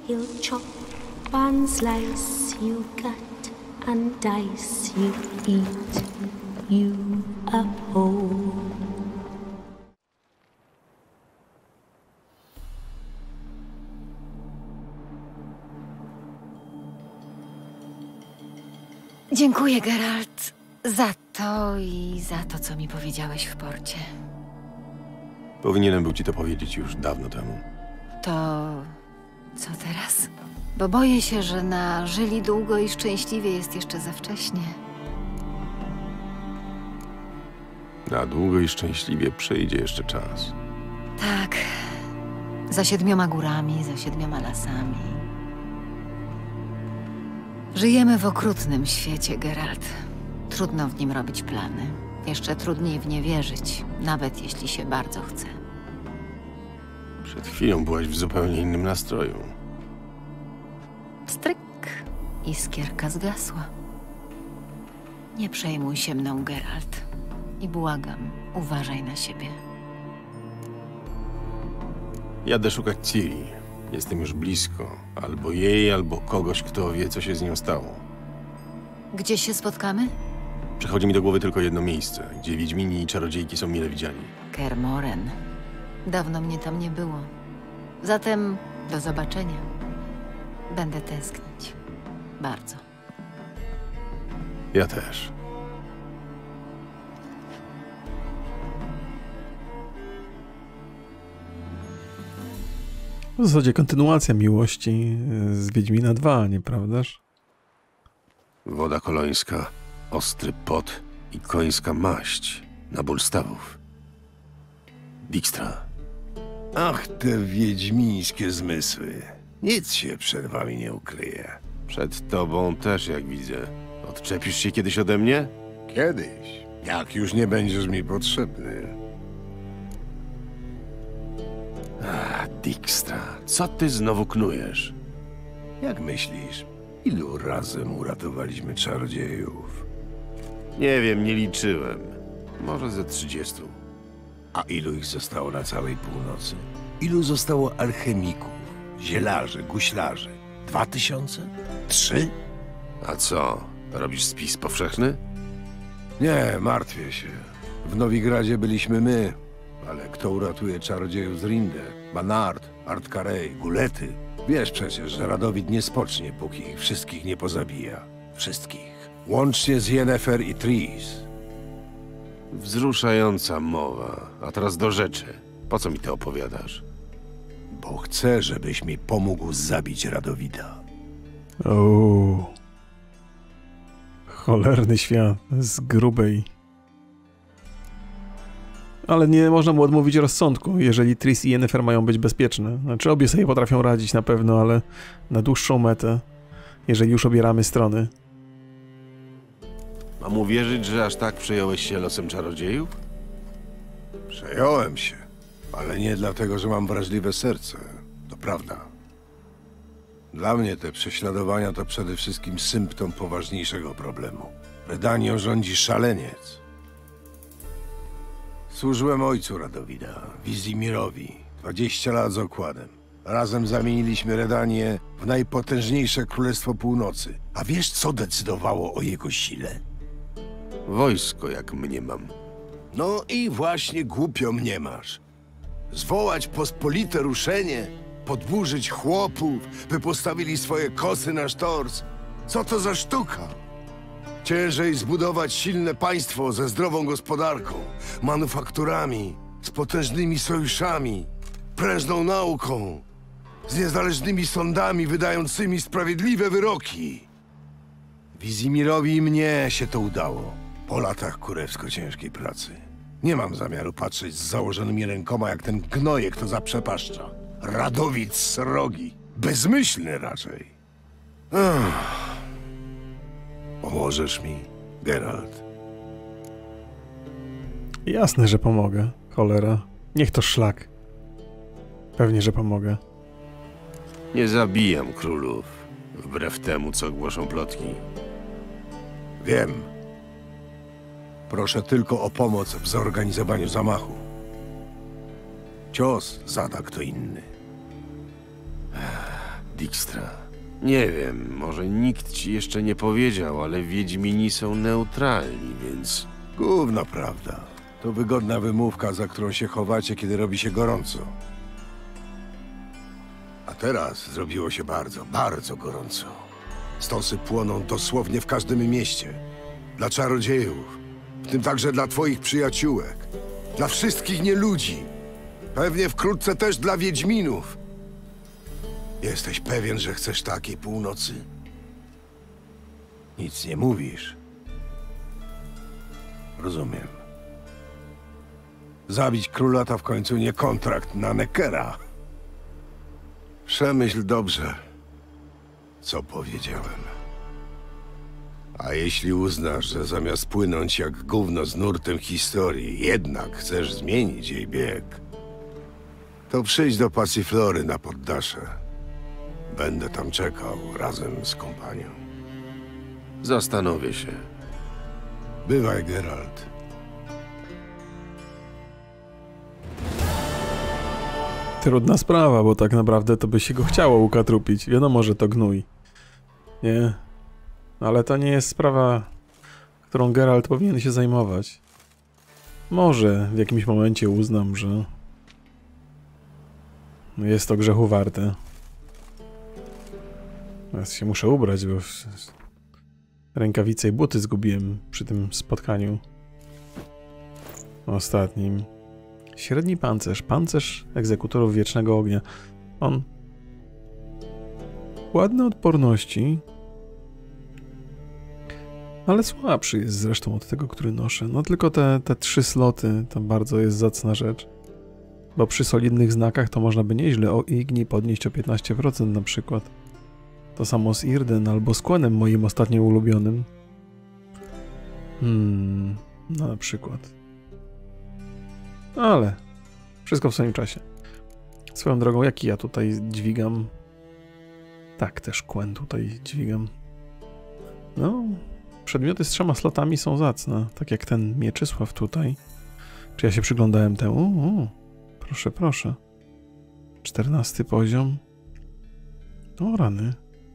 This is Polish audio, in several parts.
you chop and slice, you cut and dice, you eat, you uphold. Dziękuję, Geralt, za to i za to, co mi powiedziałeś w porcie. Powinienem był ci to powiedzieć już dawno temu. To co teraz? Bo boję się, że na żyli długo i szczęśliwie jest jeszcze za wcześnie. Na długo i szczęśliwie przyjdzie jeszcze czas. Tak. Za 7 górami, za 7 lasami. Żyjemy w okrutnym świecie, Geralt. Trudno w nim robić plany. Jeszcze trudniej w nie wierzyć, nawet jeśli się bardzo chce. Przed chwilą byłaś w zupełnie innym nastroju. Stryk. Iskierka zgasła. Nie przejmuj się mną, Geralt. I błagam, uważaj na siebie. Jadę szukać Ciri. Jestem już blisko. Albo jej, albo kogoś, kto wie, co się z nią stało. Gdzie się spotkamy? Przychodzi mi do głowy tylko jedno miejsce, gdzie wiedźmini i czarodziejki są mile widziani. Kaer Morhen. Dawno mnie tam nie było. Zatem do zobaczenia. Będę tęsknić. Bardzo. Ja też. W zasadzie kontynuacja miłości z Wiedźmina 2, nieprawdaż? Woda kolońska, ostry pot i końska maść na ból stawów. Dijkstra. Ach, te wiedźmińskie zmysły. Nic się przed wami nie ukryje. Przed tobą też, jak widzę. Odczepisz się kiedyś ode mnie? Kiedyś, jak już nie będziesz mi potrzebny. Dijkstra, co ty znowu knujesz? Jak myślisz, ilu razem uratowaliśmy czarodziejów? Nie wiem, nie liczyłem. Może ze 30. A ilu ich zostało na całej północy? Ilu zostało alchemików, zielarzy, guślarzy? 2000? 3? A co? Robisz spis powszechny? Nie, martwię się. W Nowigradzie byliśmy my, ale kto uratuje czarodziejów z Rinde? Banard, Ardkarej, Gulety? Wiesz przecież, że Radowid nie spocznie, póki ich wszystkich nie pozabija. Wszystkich. Łącznie z Yennefer i Tris. Wzruszająca mowa. A teraz do rzeczy. Po co mi to opowiadasz? Bo chcę, żebyś mi pomógł zabić Radowida. O, cholerny świat z grubej. Ale nie można mu odmówić rozsądku, jeżeli Tris i Yennefer mają być bezpieczne. Znaczy obie sobie potrafią radzić na pewno, ale na dłuższą metę, jeżeli już obieramy strony. Mam uwierzyć, że aż tak przejąłeś się losem czarodziejów? Przejąłem się, ale nie dlatego, że mam wrażliwe serce. To prawda. Dla mnie te prześladowania to przede wszystkim symptom poważniejszego problemu. Redanią rządzi szaleniec. Służyłem ojcu Radowida, Wizimirowi, 20 lat z okładem. Razem zamieniliśmy Redanię w najpotężniejsze królestwo północy. A wiesz, co decydowało o jego sile? Wojsko, jak mniemam. No i właśnie głupio mniemasz. Zwołać pospolite ruszenie, podburzyć chłopów, by postawili swoje kosy na sztorc. Co to za sztuka? Ciężej zbudować silne państwo ze zdrową gospodarką, manufakturami, z potężnymi sojuszami, prężną nauką, z niezależnymi sądami wydającymi sprawiedliwe wyroki. Wizimirowi i mnie się to udało po latach kurewsko ciężkiej pracy. Nie mam zamiaru patrzeć z założonymi rękoma jak ten gnojek, to zaprzepaszcza. Radowid srogi. Bezmyślny raczej. Pomożesz mi, Geralt? Jasne, że pomogę. Cholera. Niech to szlak. Pewnie, że pomogę. Nie zabijam królów, wbrew temu, co głoszą plotki. Wiem. Proszę tylko o pomoc w zorganizowaniu zamachu. Cios zada kto inny. Dijkstra. Nie wiem, może nikt ci jeszcze nie powiedział, ale Wiedźmini są neutralni, więc... Gówno prawda. To wygodna wymówka, za którą się chowacie, kiedy robi się gorąco. A teraz zrobiło się bardzo, bardzo gorąco. Stosy płoną dosłownie w każdym mieście. Dla czarodziejów, w tym także dla twoich przyjaciółek. Dla wszystkich nieludzi. Pewnie wkrótce też dla Wiedźminów. Jesteś pewien, że chcesz takiej północy? Nic nie mówisz. Rozumiem. Zabić króla to w końcu nie kontrakt na Neckera. Przemyśl dobrze, co powiedziałem. A jeśli uznasz, że zamiast płynąć jak gówno z nurtem historii, jednak chcesz zmienić jej bieg, to przyjdź do Passiflory na poddasze. Będę tam czekał razem z kompanią. Zastanowię się. Bywaj, Geralt. Trudna sprawa, bo tak naprawdę to by się go chciało ukatrupić. Wiadomo, że to gnój. Nie. Ale to nie jest sprawa, którą Geralt powinien się zajmować. Może w jakimś momencie uznam, że jest to grzechu warte. Teraz się muszę ubrać, bo rękawice i buty zgubiłem przy tym spotkaniu ostatnim. Średni pancerz. Pancerz egzekutorów Wiecznego Ognia. On ładny odporności, ale słabszy jest zresztą od tego, który noszę. No tylko te 3 sloty to bardzo jest zacna rzecz. Bo przy solidnych znakach to można by nieźle o Igni podnieść o 15% na przykład. To samo z Irden albo z Questem moim ostatnio ulubionym. No na przykład. Ale wszystko w swoim czasie. Swoją drogą, jaki ja tutaj dźwigam? Tak, też Quen tutaj dźwigam. No, przedmioty z 3 slotami są zacne. Tak jak ten Mieczysław tutaj. Czy ja się przyglądałem temu? Proszę, proszę. 14 poziom. O, rany.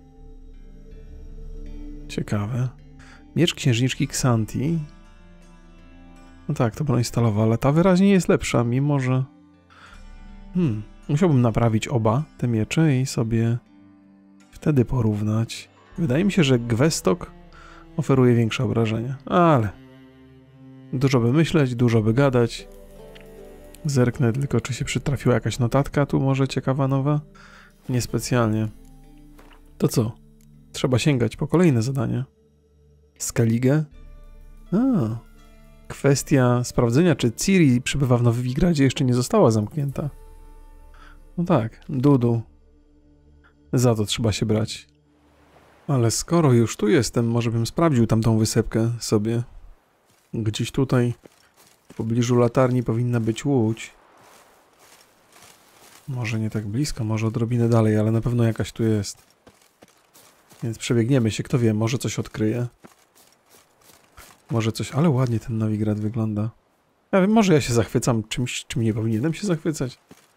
Ciekawe. Miecz księżniczki Xanti. No tak, to broń stalowa, ale ta wyraźnie jest lepsza, mimo że... Musiałbym naprawić oba te miecze i sobie wtedy porównać. Wydaje mi się, że Gwestok oferuje większe obrażenia, ale... Dużo by myśleć, dużo by gadać. Zerknę tylko, czy się przytrafiła jakaś notatka tu może ciekawa nowa? Niespecjalnie. To co? Trzeba sięgać po kolejne zadania. Skellige? Kwestia sprawdzenia, czy Ciri przybywa w Nowigradzie jeszcze nie została zamknięta. No tak, Dudu. Za to trzeba się brać. Ale skoro już tu jestem, może bym sprawdził tamtą wysepkę sobie. Gdzieś tutaj, w pobliżu latarni powinna być łódź. Może nie tak blisko, może odrobinę dalej, ale na pewno jakaś tu jest. Więc przebiegniemy się, kto wie, może coś odkryje. Może coś, ale ładnie ten Nowigrad wygląda. Ja wiem, może ja się zachwycam czymś, czym nie powinienem się zachwycać.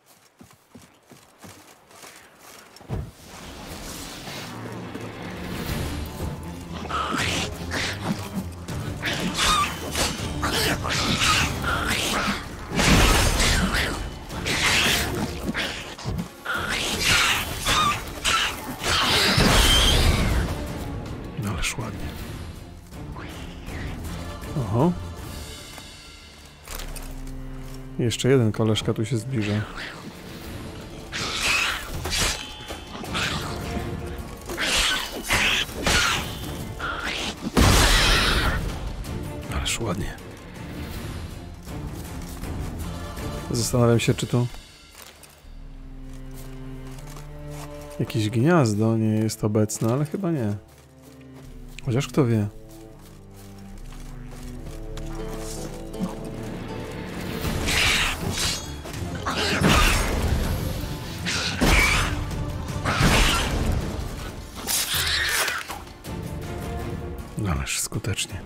No ależ ładnie. Oho. Jeszcze jeden koleżka tu się zbliża. Ależ ładnie. Zastanawiam się, czy tu jakieś gniazdo nie jest obecne, ale chyba nie. Chociaż kto wie. Ależ skutecznie.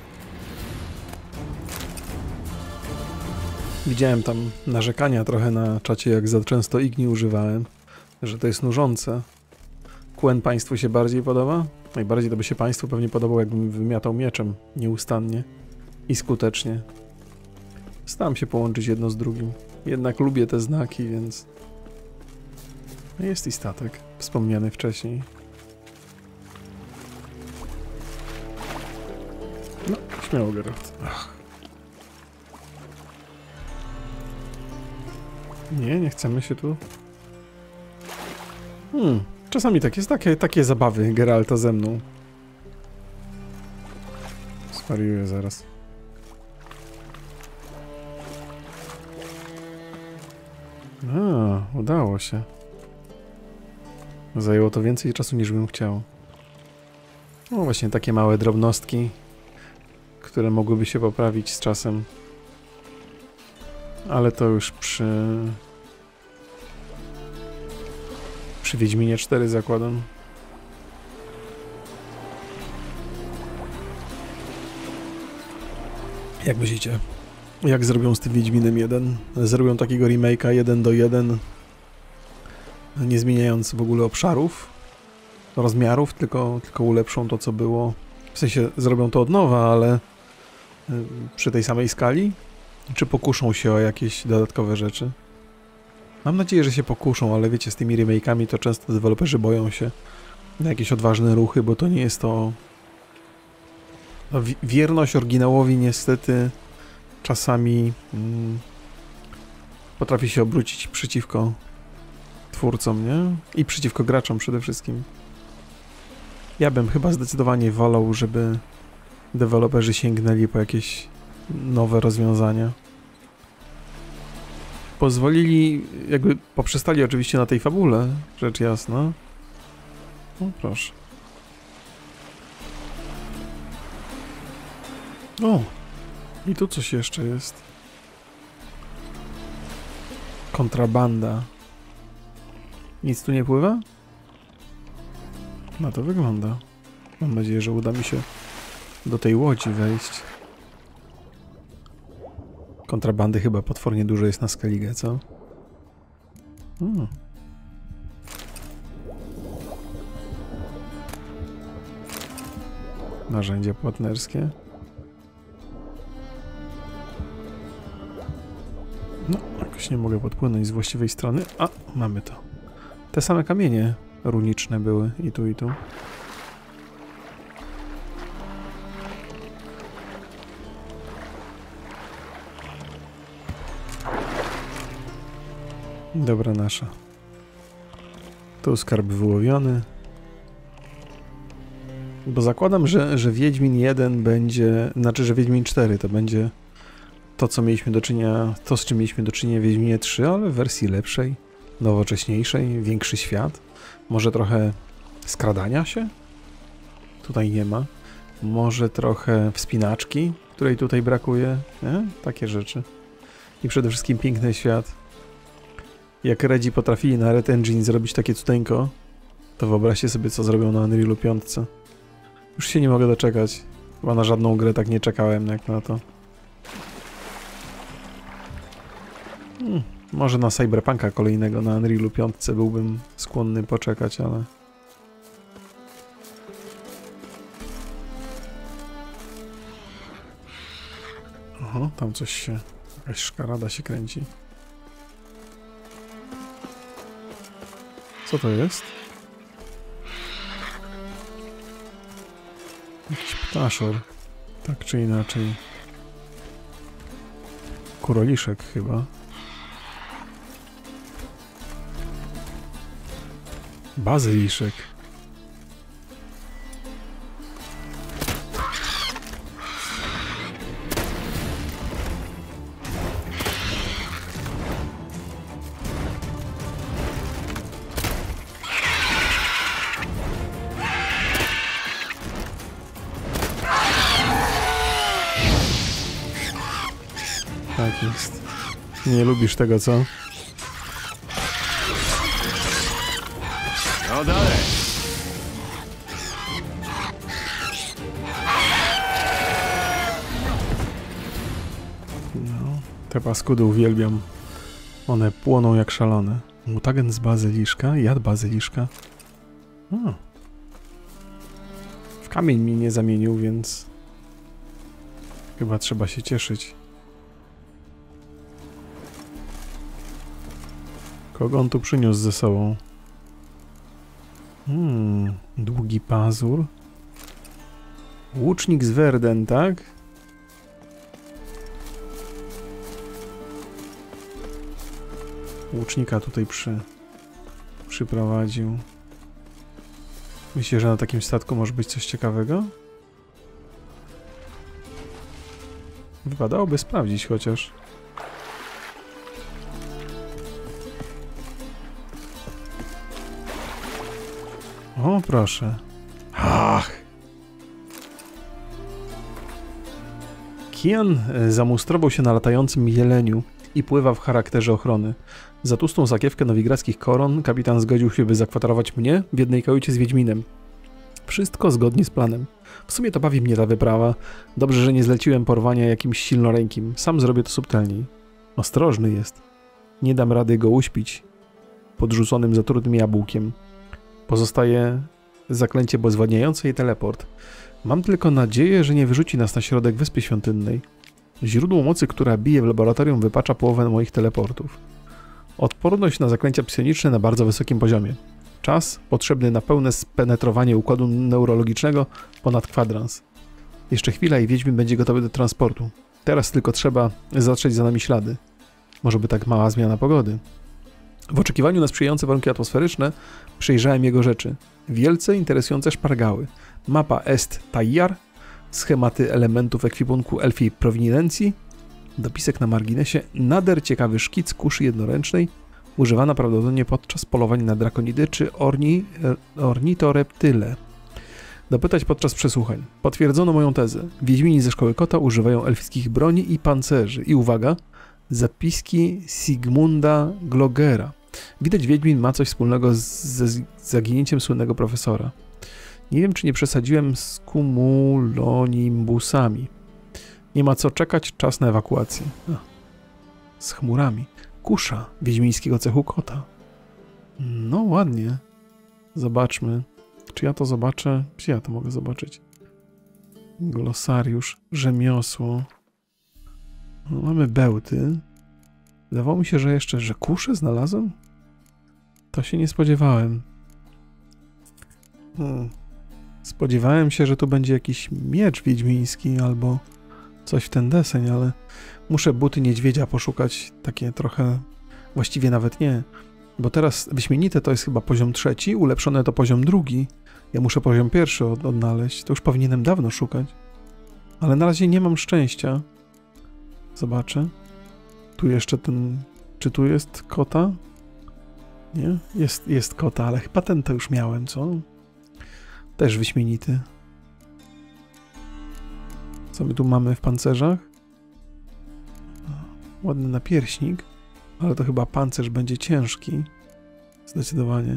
Widziałem tam narzekania trochę na czacie, jak za często Igni używałem, że to jest nużące. Quen państwu się bardziej podoba? Najbardziej to by się państwu pewnie podobało, jakbym wymiatał mieczem nieustannie i skutecznie. Staram się połączyć jedno z drugim. Jednak lubię te znaki, więc... Jest i statek, wspomniany wcześniej. No, śmiało, Geralt. Ach. Nie chcemy się tu... Czasami tak jest, takie zabawy Geralta ze mną. Zwariuję zaraz. Udało się. Zajęło to więcej czasu niż bym chciał. No właśnie takie małe drobnostki, które mogłyby się poprawić z czasem. Ale to już przy Wiedźminie 4 zakładam. Jak myślicie? Jak zrobią z tym Wiedźminem 1? Zrobią takiego remake'a 1:1, nie zmieniając w ogóle obszarów, rozmiarów, tylko ulepszą to, co było. W sensie zrobią to od nowa, ale przy tej samej skali? Czy pokuszą się o jakieś dodatkowe rzeczy? Mam nadzieję, że się pokuszą, ale wiecie, z tymi remake'ami to często deweloperzy boją się na jakieś odważne ruchy, bo to nie jest to... Wierność oryginałowi niestety czasami potrafi się obrócić przeciwko twórcom, nie? I przeciwko graczom przede wszystkim. Ja bym chyba zdecydowanie wolał, żeby deweloperzy sięgnęli po jakieś nowe rozwiązania. Pozwolili, jakby poprzestali oczywiście na tej fabule, rzecz jasna. No proszę. O! I tu coś jeszcze jest. Kontrabanda. Nic tu nie pływa? Na to wygląda. Mam nadzieję, że uda mi się do tej łodzi wejść. Kontrabandy chyba potwornie dużo jest na Skellige, co? Narzędzia płatnerskie. No, jakoś nie mogę podpłynąć z właściwej strony. A, mamy to. Te same kamienie runiczne były i tu, i tu. Dobra nasza. Tu skarb wyłowiony. Bo zakładam, że Wiedźmin 1 będzie... Znaczy, że Wiedźmin 4 to będzie to, co mieliśmy do czynienia... To, z czym mieliśmy do czynienia w Wiedźminie 3, ale w wersji lepszej, nowocześniejszej, większy świat. Może trochę skradania się? Tutaj nie ma. Może trochę wspinaczki, której tutaj brakuje. Nie? Takie rzeczy. I przede wszystkim piękny świat. Jak Redzi potrafili na Red Engine zrobić takie cudeńko, to wyobraźcie sobie, co zrobią na Unrealu 5. Już się nie mogę doczekać. Chyba na żadną grę tak nie czekałem jak na to. Może na Cyberpunka kolejnego na Unrealu 5 byłbym skłonny poczekać, ale... Oho, tam coś się... Jakaś szkarada się kręci. Co to jest? Jakiś ptaszor. Tak czy inaczej. Kuroliszek chyba. Bazyliszek. Tak jest. Nie lubisz tego, co? No dalej! No, te paskudy uwielbiam. One płoną jak szalone. Mutagen z bazyliszka, jad bazyliszka. W kamień mnie nie zamienił, więc chyba trzeba się cieszyć. Kogo on tu przyniósł ze sobą? Długi pazur. Łucznik z Verden, tak? Łucznika tutaj przyprowadził. Myślisz, że na takim statku może być coś ciekawego? Wypadałoby sprawdzić chociaż. O, proszę. Ach! Kian zamustrował się na latającym jeleniu i pływa w charakterze ochrony. Za tłustą sakiewkę nowigradzkich koron kapitan zgodził się, by zakwaterować mnie w jednej kajucie z Wiedźminem. Wszystko zgodnie z planem. W sumie to bawi mnie ta wyprawa. Dobrze, że nie zleciłem porwania jakimś silnorękim. Sam zrobię to subtelniej. Ostrożny jest. Nie dam rady go uśpić podrzuconym zatrutym jabłkiem. Pozostaje zaklęcie bezwładniające i teleport. Mam tylko nadzieję, że nie wyrzuci nas na środek Wyspy Świątynnej. Źródło mocy, która bije w laboratorium, wypacza połowę moich teleportów. Odporność na zaklęcia psioniczne na bardzo wysokim poziomie. Czas potrzebny na pełne spenetrowanie układu neurologicznego ponad kwadrans. Jeszcze chwila i Wiedźmin będzie gotowy do transportu. Teraz tylko trzeba zatrzeć za nami ślady. Może by tak mała zmiana pogody. W oczekiwaniu na sprzyjające warunki atmosferyczne przejrzałem jego rzeczy. Wielce interesujące szpargały. Mapa Est Tayyar, schematy elementów ekwipunku elfiej prowinencji, dopisek na marginesie, nader ciekawy szkic kuszy jednoręcznej, używana prawdopodobnie podczas polowań na drakonidy czy ornitoreptyle. Dopytać podczas przesłuchań. Potwierdzono moją tezę. Wiedźmini ze Szkoły Kota używają elfickich broni i pancerzy. I uwaga, zapiski Sigmunda Glogera. Widać, Wiedźmin ma coś wspólnego ze zaginięciem słynnego profesora. Nie wiem, czy nie przesadziłem z cumulonimbusami. Nie ma co czekać, czas na ewakuację. Z chmurami. Kusza wiedźmińskiego cechu kota. No ładnie. Zobaczmy. Czy ja to zobaczę? Czy ja to mogę zobaczyć? Glosariusz, rzemiosło. No, mamy bełty. Wydawało mi się, że jeszcze, że kuszę znalazłem? To się nie spodziewałem. Spodziewałem się, że tu będzie jakiś miecz wiedźmiński albo coś w ten deseń, ale muszę buty niedźwiedzia poszukać, takie trochę, właściwie nawet nie, bo teraz wyśmienite to jest chyba poziom 3, ulepszone to poziom 2. Ja muszę poziom 1 odnaleźć, to już powinienem dawno szukać, ale na razie nie mam szczęścia. Zobaczę. Tu jeszcze ten, czy tu jest kota? Nie? Jest kota, ale chyba ten to już miałem, co? Też wyśmienity. Co my tu mamy w pancerzach? Ładny napierśnik, ale to chyba pancerz będzie ciężki. Zdecydowanie.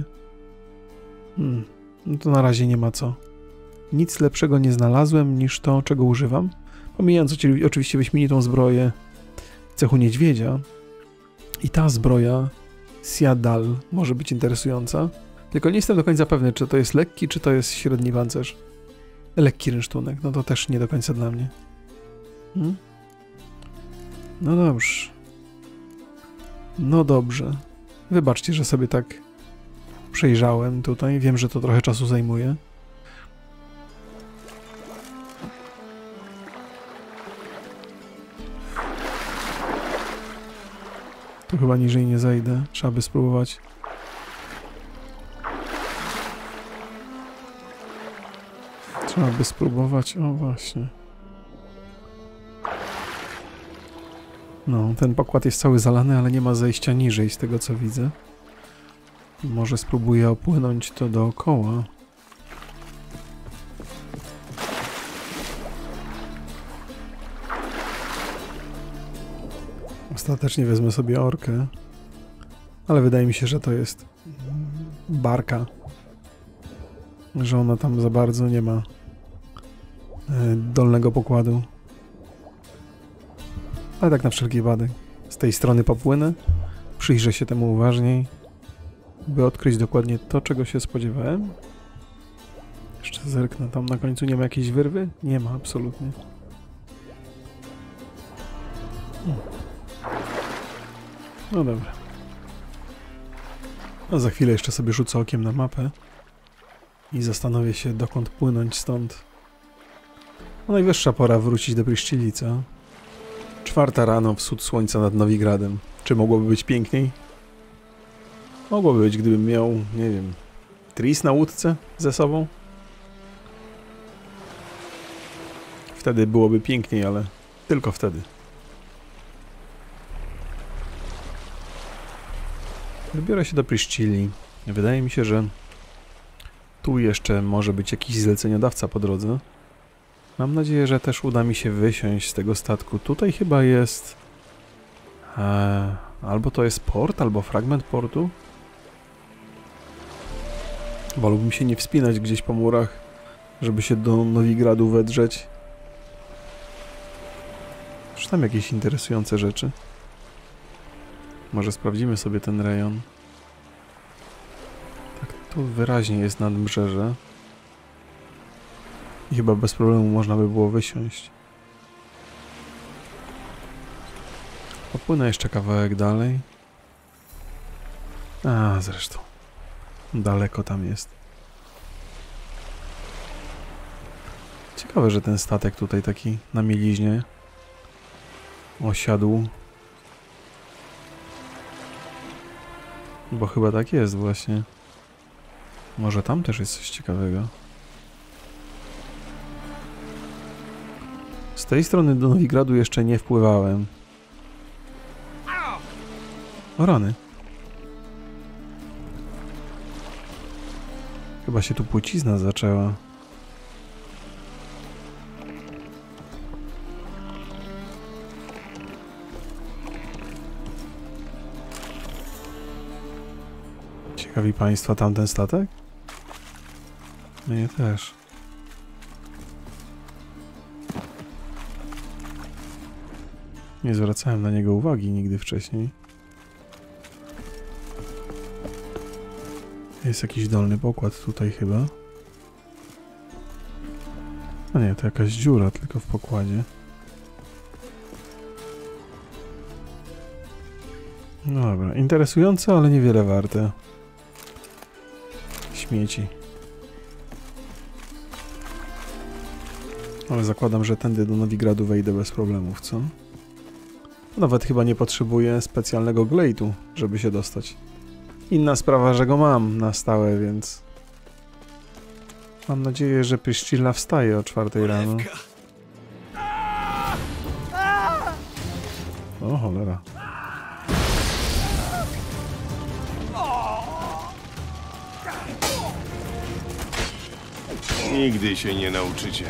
No to na razie nie ma co. Nic lepszego nie znalazłem niż to, czego używam. Pomijając oczywiście wyśmienitą zbroję cechu niedźwiedzia. I ta zbroja Siadal może być interesująca. Tylko nie jestem do końca pewny, czy to jest lekki, czy to jest średni pancerz. Lekki rynsztunek, no to też nie do końca dla mnie. No dobrze. No dobrze. Wybaczcie, że sobie tak przejrzałem tutaj. Wiem, że to trochę czasu zajmuje. Tu chyba niżej nie zejdę. Trzeba by spróbować. Trzeba by spróbować. O, właśnie. No, ten pokład jest cały zalany, ale nie ma zejścia niżej z tego, co widzę. Może spróbuję opłynąć to dookoła. Ostatecznie wezmę sobie orkę. Ale wydaje mi się, że to jest barka. Że ona tam za bardzo nie ma dolnego pokładu. Ale tak na wszelki wypadek. Z tej strony popłynę. Przyjrzę się temu uważniej, by odkryć dokładnie to, czego się spodziewałem. Jeszcze zerknę, tam na końcu nie ma jakiejś wyrwy? Nie ma, absolutnie. No dobra. A za chwilę jeszcze sobie rzucę okiem na mapę i zastanowię się, dokąd płynąć stąd. No najwyższa pora wrócić do Pryszcili, co? 4 rano, wschód słońca nad Nowigradem. Czy mogłoby być piękniej? Mogłoby być, gdybym miał, nie wiem, Tris na łódce ze sobą. Wtedy byłoby piękniej, ale tylko wtedy. Wybiorę się do Pryszcili. Wydaje mi się, że tu jeszcze może być jakiś zleceniodawca po drodze. Mam nadzieję, że też uda mi się wysiąść z tego statku. Tutaj chyba jest... albo to jest port, albo fragment portu. Wolałbym się nie wspinać gdzieś po murach, żeby się do Nowigradu wedrzeć. Czy tam jakieś interesujące rzeczy? Może sprawdzimy sobie ten rejon. Tak, tu wyraźnie jest nadbrzeże. I chyba bez problemu można by było wysiąść. Popłynę jeszcze kawałek dalej. A, zresztą. Daleko tam jest. Ciekawe, że ten statek tutaj taki na mieliźnie osiadł. Bo chyba tak jest właśnie. Może tam też jest coś ciekawego. Z tej strony do Nowigradu jeszcze nie wpływałem. O rany. Chyba się tu płcizna zaczęła. Ciekawi Państwa tamten statek? Mnie też. Nie zwracałem na niego uwagi nigdy wcześniej. Jest jakiś dolny pokład tutaj chyba. A nie, to jakaś dziura tylko w pokładzie. No dobra, interesujące, ale niewiele warte. Śmieci. Ale zakładam, że tędy do Nowigradu wejdę bez problemów, co? Nawet chyba nie potrzebuję specjalnego glejtu, żeby się dostać. Inna sprawa, że go mam na stałe, więc... Mam nadzieję, że Pryszcila wstaje o 4 rano. O cholera. Nigdy się nie nauczycie.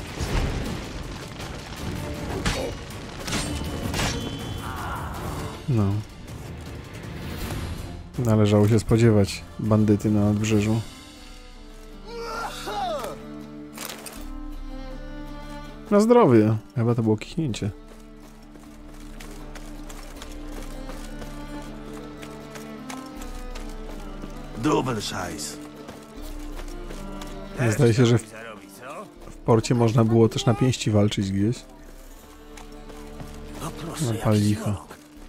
No. Należało się spodziewać bandyty na nadbrzeżu. Na zdrowie. Chyba to było kichnięcie. Doppelscheiß. Zdaje się, że w porcie można było też na pięści walczyć gdzieś. No pal licho.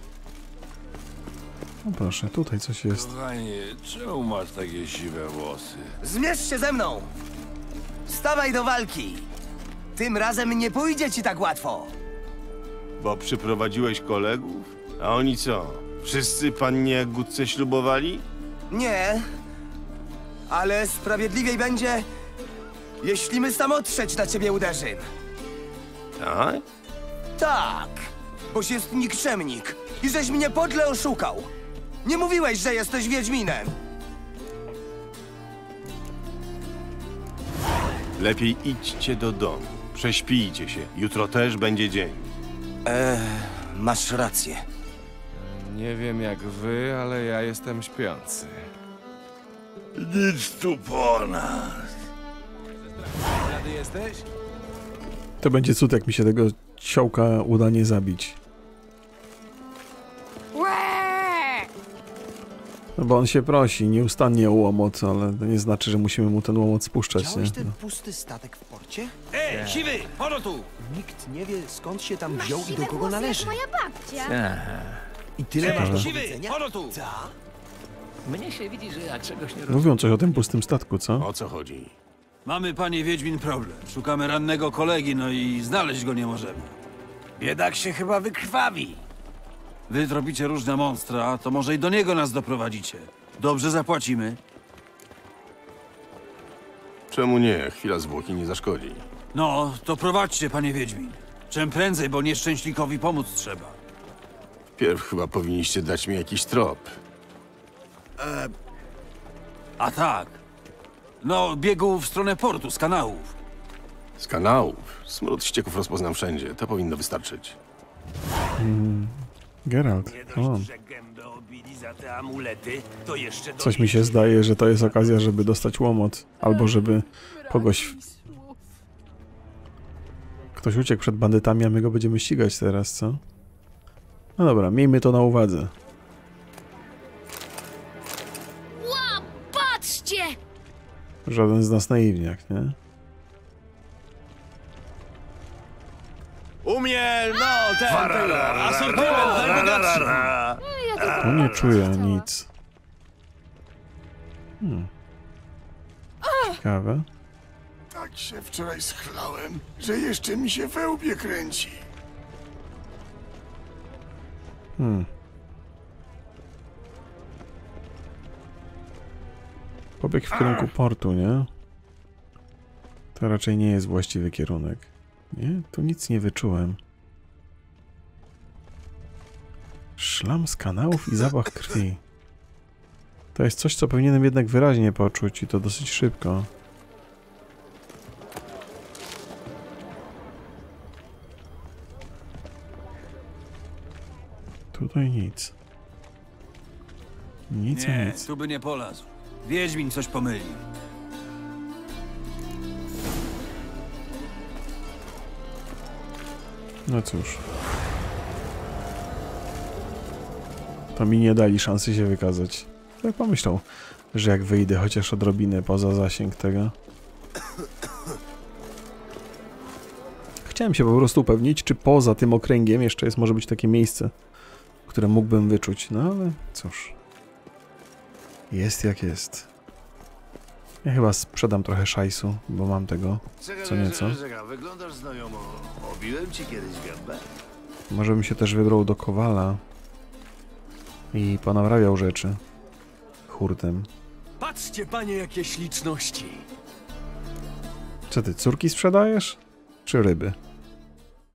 No proszę, tutaj coś jest. Kochanie, czemu masz takie siwe włosy? Zmierz się ze mną! Stawaj do walki! Tym razem nie pójdzie ci tak łatwo! Bo przyprowadziłeś kolegów? A oni co? Wszyscy pannie Jagódce ślubowali? Nie, ale sprawiedliwiej będzie, jeśli my samotrzeć na ciebie uderzymy. Tak? Tak, boś jest nikczemnik i żeś mnie podle oszukał. Nie mówiłeś, że jesteś Wiedźminem. Lepiej idźcie do domu. Prześpijcie się. Jutro też będzie dzień. Masz rację. Nie wiem jak wy, ale ja jestem śpiący. Nic tu po nas. Rady jesteś? To będzie cud, jak mi się tego ciołka uda nie zabić. No bo on się prosi nieustannie o łomot, ale to nie znaczy, że musimy mu ten łomot spuszczać, nie? Widziałeś ten pusty statek w porcie? Siwy, chodź tu! Nikt nie wie, skąd się tam wziął i do kogo należy. Moja babcia. I tyle masz do Siwy, powiedzenia? chodź tu! Mnie się widzi, że ja czegoś nie Mówią coś o tym pustym statku, co? O co chodzi? Mamy, panie Wiedźmin, problem. Szukamy rannego kolegi, no i znaleźć go nie możemy. Biedak się chyba wykrwawi. Wy tropicie różne monstra, to może i do niego nas doprowadzicie. Dobrze zapłacimy. Czemu nie? Chwila zwłoki nie zaszkodzi. No, to prowadźcie, panie Wiedźmin. Czym prędzej, bo nieszczęśnikowi pomóc trzeba. Wpierw chyba powinniście dać mi jakiś trop. A tak. No, biegł w stronę portu, z kanałów. Z kanałów. Smród ścieków rozpoznam wszędzie. To powinno wystarczyć. Geralt, o. Że gębę obili za te amulety, to jeszcze Coś mi się zdaje, że to jest okazja, żeby dostać łomot. Albo żeby kogoś... Ktoś uciekł przed bandytami, a my go będziemy ścigać teraz, co? No dobra, miejmy to na uwadze. Ła, patrzcie! Żaden z nas naiwniak, nie? U mnie, no, ten, asortyment najbogatszy. Tu nie czuję nic. Ciekawe. Tak się wczoraj schlałem, że jeszcze mi się we łbie kręci. Pobieg w kierunku portu, nie? To raczej nie jest właściwy kierunek. Nie? Tu nic nie wyczułem. Szlam z kanałów i zapach krwi. To jest coś, co powinienem jednak wyraźnie poczuć i to dosyć szybko. Tutaj nic. Nic a Nie, nic. tu by nie polazł. Wiedźmin coś pomylił. No cóż. To mi nie dali szansy się wykazać. Tak pomyślał, że jak wyjdę chociaż odrobinę poza zasięg tego. Chciałem się po prostu upewnić, czy poza tym okręgiem jeszcze może być takie miejsce, które mógłbym wyczuć. No ale cóż. Jest jak jest. Ja chyba sprzedam trochę szajsu, bo mam tego co nieco. Wyglądasz znajomo. Obiłem ci kiedyś gębę? Może bym się też wybrał do Kowala i ponaprawiał rzeczy hurtem. Patrzcie, panie, jakie śliczności. Co ty, córki sprzedajesz? Czy ryby?